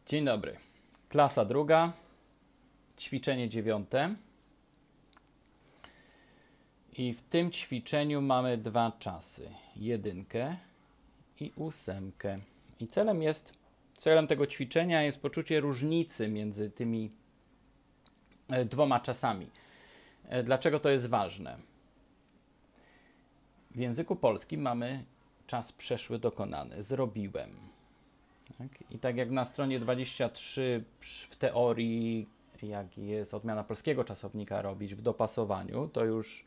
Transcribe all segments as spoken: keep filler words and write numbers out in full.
Dzień dobry. Klasa druga, ćwiczenie dziewiąte. I w tym ćwiczeniu mamy dwa czasy. Jedynkę i ósemkę. I celem jest, celem tego ćwiczenia jest poczucie różnicy między tymi dwoma czasami. Dlaczego to jest ważne? W języku polskim mamy czas przeszły dokonany. Zrobiłem. Tak? I tak jak na stronie dwudziestej trzeciej w teorii, jak jest odmiana polskiego czasownika robić w dopasowaniu, to już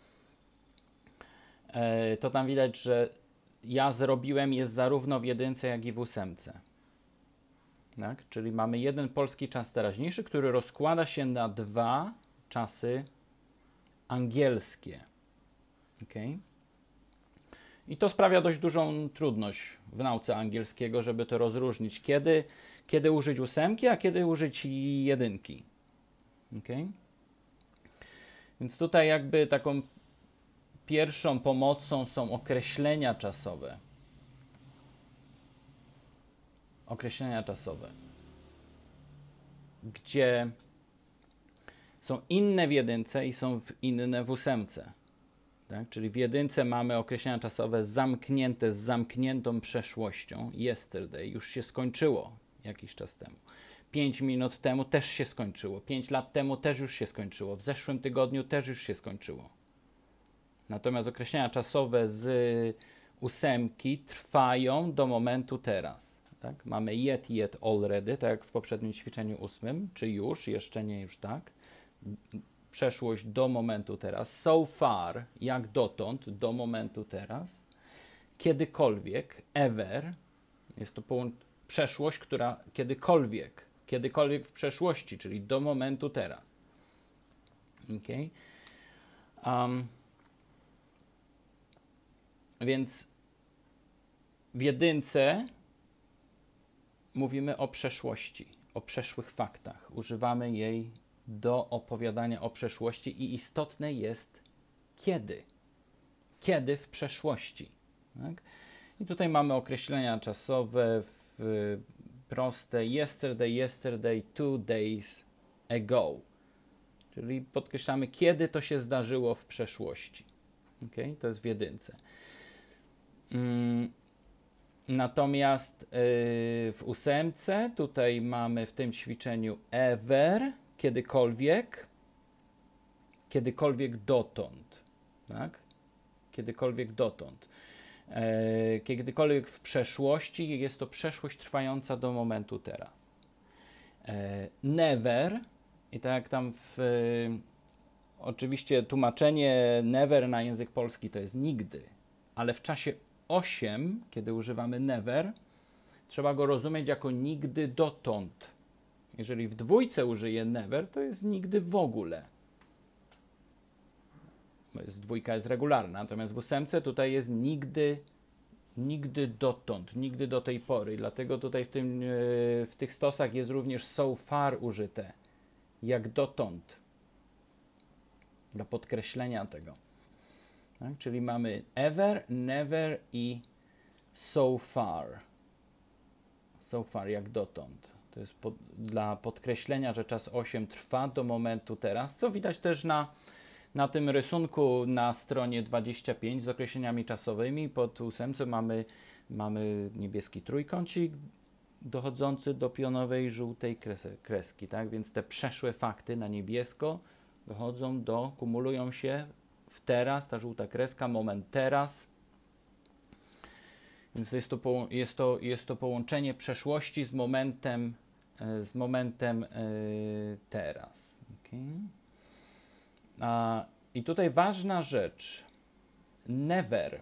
e, to tam widać, że ja zrobiłem jest zarówno w jedynce, jak i w ósemce. Tak? Czyli mamy jeden polski czas teraźniejszy, który rozkłada się na dwa czasy angielskie. Okay? I to sprawia dość dużą trudność w nauce angielskiego, żeby to rozróżnić, kiedy, kiedy użyć ósemki, a kiedy użyć jedynki. Okay? Więc tutaj jakby taką pierwszą pomocą są określenia czasowe. Określenia czasowe, gdzie są inne w jedynce i są w inne w ósemce. Tak? Czyli w jedynce mamy określenia czasowe zamknięte z zamkniętą przeszłością. Yesterday już się skończyło jakiś czas temu. Pięć minut temu też się skończyło. Pięć lat temu też już się skończyło. W zeszłym tygodniu też już się skończyło. Natomiast określenia czasowe z ósemki trwają do momentu teraz. Tak? Mamy yet, yet, already, tak jak w poprzednim ćwiczeniu ósmym, czy już, jeszcze nie, już tak. Przeszłość do momentu teraz. So far, jak dotąd, do momentu teraz. Kiedykolwiek, ever, jest to przeszłość, która kiedykolwiek, kiedykolwiek w przeszłości, czyli do momentu teraz. Okay? Um, więc w jedynce mówimy o przeszłości, o przeszłych faktach. Używamy jej do opowiadania o przeszłości i istotne jest kiedy. Kiedy w przeszłości. Tak? I tutaj mamy określenia czasowe w proste yesterday, yesterday, two days ago. Czyli podkreślamy, kiedy to się zdarzyło w przeszłości. Okay? To jest w jedynce. Mm. Natomiast yy, w ósemce tutaj mamy w tym ćwiczeniu ever, kiedykolwiek, kiedykolwiek dotąd, tak? Kiedykolwiek dotąd. E, kiedykolwiek w przeszłości jest to przeszłość trwająca do momentu teraz. E, never, i tak jak tam w, e, oczywiście tłumaczenie never na język polski to jest nigdy, ale w czasie osiem, kiedy używamy never, trzeba go rozumieć jako nigdy dotąd. Jeżeli w dwójce użyję never, to jest nigdy w ogóle. Bo jest, dwójka jest regularna, natomiast w ósemce tutaj jest nigdy, nigdy dotąd, nigdy do tej pory. Dlatego tutaj w, tym, w tych stosach jest również so far użyte, jak dotąd, dla podkreślenia tego. Tak? Czyli mamy ever, never i so far. So far, jak dotąd. To jest pod, dla podkreślenia, że czas osiem trwa do momentu teraz, co widać też na, na tym rysunku na stronie dwudziestej piątej z określeniami czasowymi. Pod ósemce mamy, mamy niebieski trójkącik dochodzący do pionowej żółtej kreski. Tak? Więc te przeszłe fakty na niebiesko dochodzą do, kumulują się w teraz, ta żółta kreska, moment teraz. Więc jest to, jest to, jest to połączenie przeszłości z momentem, z momentem yy, teraz. Okay. A, I tutaj ważna rzecz. Never.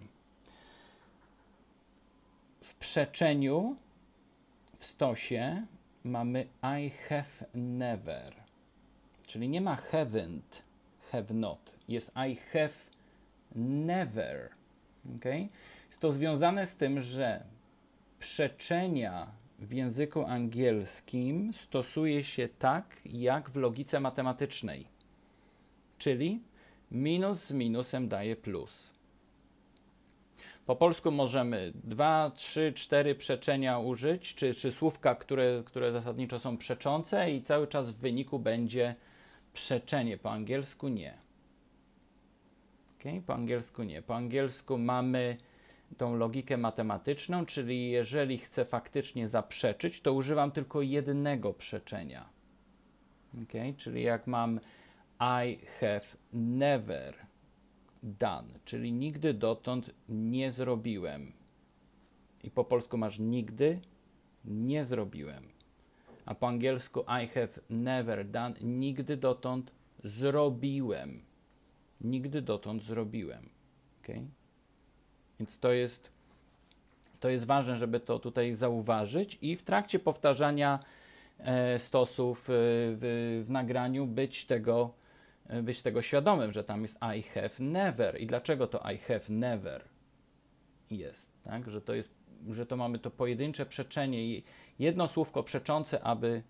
W przeczeniu, w stosie mamy I have never. Czyli nie ma haven't, have not. Jest I have never. Okay? Jest to związane z tym, że przeczenia w języku angielskim stosuje się tak, jak w logice matematycznej. Czyli minus z minusem daje plus. Po polsku możemy dwa, trzy, cztery przeczenia użyć, czy, czy słówka, które, które zasadniczo są przeczące i cały czas w wyniku będzie przeczenie. Po angielsku nie. Okay? Po angielsku nie. Po angielsku mamy tą logikę matematyczną, czyli jeżeli chcę faktycznie zaprzeczyć, to używam tylko jednego przeczenia. Okay? Czyli jak mam I have never done, czyli nigdy dotąd nie zrobiłem. I po polsku masz nigdy nie zrobiłem. A po angielsku I have never done, nigdy dotąd zrobiłem. Nigdy dotąd zrobiłem. Okay? Więc to jest, to jest ważne, żeby to tutaj zauważyć i w trakcie powtarzania e, stosów e, w, w nagraniu być tego, e, być tego świadomym, że tam jest I have never. I dlaczego to I have never jest? Tak? Że, to jest że to mamy to pojedyncze przeczenie i jedno słówko przeczące, aby,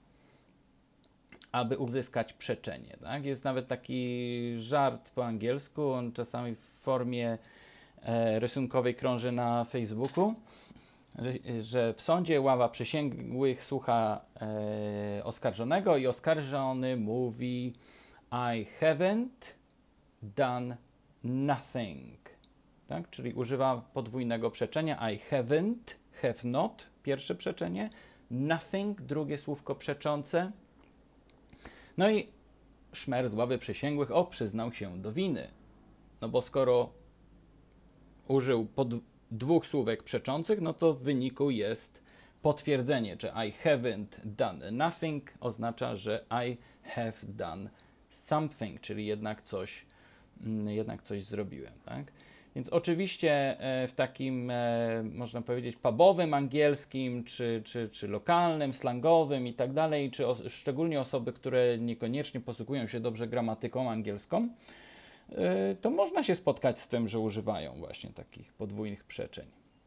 aby uzyskać przeczenie. Tak? Jest nawet taki żart po angielsku, on czasami w formie e, rysunkowej krąży na Facebooku, że, że w sądzie ława przysięgłych słucha e, oskarżonego i oskarżony mówi I haven't done nothing. Tak? Czyli używa podwójnego przeczenia I haven't, have not, pierwsze przeczenie, nothing, drugie słówko przeczące. No i szmer z ławy przysięgłych, o, przyznał się do winy. No bo skoro użył pod dwóch słówek przeczących, no to w wyniku jest potwierdzenie, że I haven't done nothing oznacza, że I have done something, czyli jednak coś, jednak coś zrobiłem, tak? Więc oczywiście w takim, można powiedzieć, pubowym angielskim, czy, czy, czy lokalnym, slangowym i tak dalej, czy os- szczególnie osoby, które niekoniecznie posługują się dobrze gramatyką angielską, to można się spotkać z tym, że używają właśnie takich podwójnych przeczeń.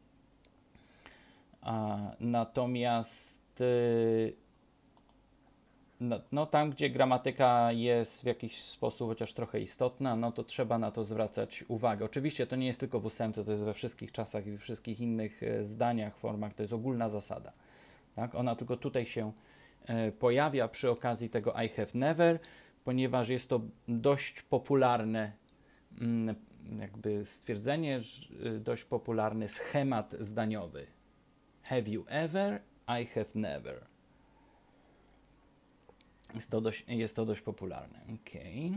A, natomiast No, no tam, gdzie gramatyka jest w jakiś sposób chociaż trochę istotna, no to trzeba na to zwracać uwagę. Oczywiście to nie jest tylko w ósemce, to jest we wszystkich czasach i we wszystkich innych e, zdaniach, formach, to jest ogólna zasada. Tak? Ona tylko tutaj się e, pojawia przy okazji tego I have never, ponieważ jest to dość popularne mm, jakby stwierdzenie, dość popularny schemat zdaniowy. Have you ever? I have never. Jest to dość, jest to dość popularne. Okay.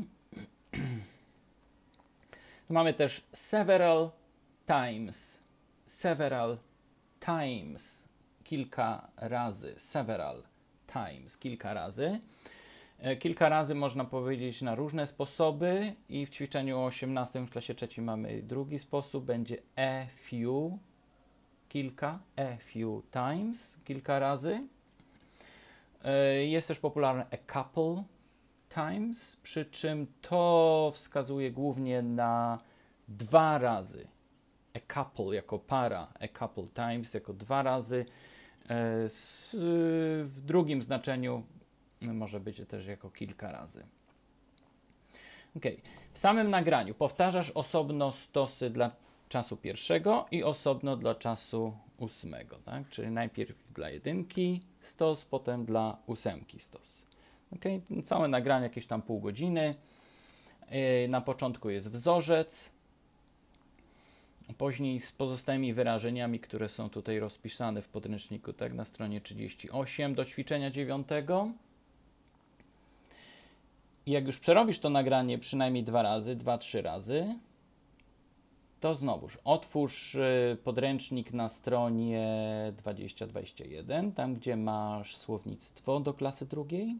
Mamy też several times. Several times. Kilka razy. Several times. Kilka razy. Kilka razy można powiedzieć na różne sposoby i w ćwiczeniu osiemnastym w klasie trzeciej mamy drugi sposób. Będzie a few. Kilka. A few times. Kilka razy. Jest też popularne a couple times, przy czym to wskazuje głównie na dwa razy. A couple jako para, a couple times jako dwa razy. W drugim znaczeniu może być też jako kilka razy. Okay. W samym nagraniu powtarzasz osobno stosy dla czasu pierwszego i osobno dla czasu ósmego, tak? Czyli najpierw dla jedynki stos, potem dla ósemki stos. Okay? Całe nagranie jakieś tam pół godziny. Yy, na początku jest wzorzec, później z pozostałymi wyrażeniami, które są tutaj rozpisane w podręczniku, tak? Na stronie trzydzieści osiem do ćwiczenia dziewiątego. I jak już przerobisz to nagranie przynajmniej dwa razy, dwa, trzy razy, to znowuż otwórz podręcznik na stronie dwadzieścia dwadzieścia jeden, tam gdzie masz słownictwo do klasy drugiej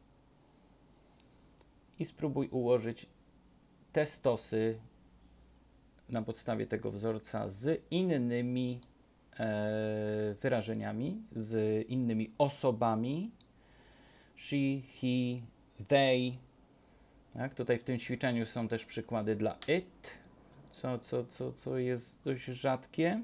i spróbuj ułożyć te stosy na podstawie tego wzorca z innymi e, wyrażeniami, z innymi osobami. She, he, they. Tak? Tutaj w tym ćwiczeniu są też przykłady dla it, co, co, co, co jest dość rzadkie.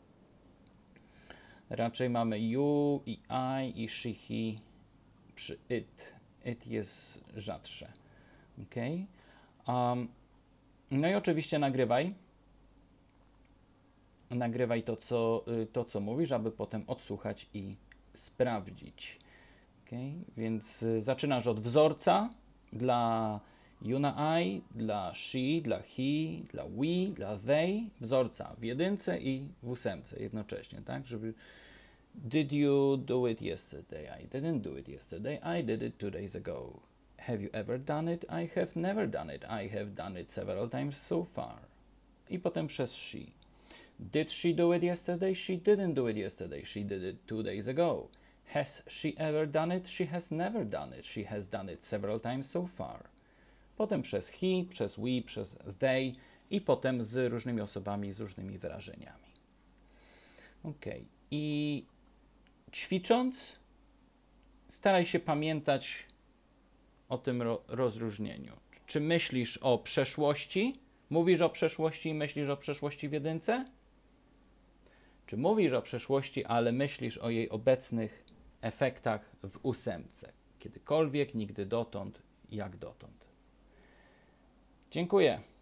Raczej mamy you i I i she, he przy it. It jest rzadsze. Okay? Um, no i oczywiście nagrywaj. nagrywaj to co, to, co mówisz, aby potem odsłuchać i sprawdzić. Okay? Więc zaczynasz od wzorca dla you na I, dla she, dla he, dla we, dla they, wzorca w jedynce i w ósemce jednocześnie, tak? Żeby did you do it yesterday? I didn't do it yesterday. I did it two days ago. Have you ever done it? I have never done it. I have done it several times so far. I potem przez she. Did she do it yesterday? She didn't do it yesterday. She did it two days ago. Has she ever done it? She has never done it. She has done it several times so far. Potem przez he, przez we, przez they i potem z różnymi osobami, z różnymi wyrażeniami. Ok. I ćwicząc, staraj się pamiętać o tym ro- rozróżnieniu. Czy myślisz o przeszłości? Mówisz o przeszłości i myślisz o przeszłości w jedynce? Czy mówisz o przeszłości, ale myślisz o jej obecnych efektach w ósemce? Kiedykolwiek, nigdy dotąd, jak dotąd. Dziękuję.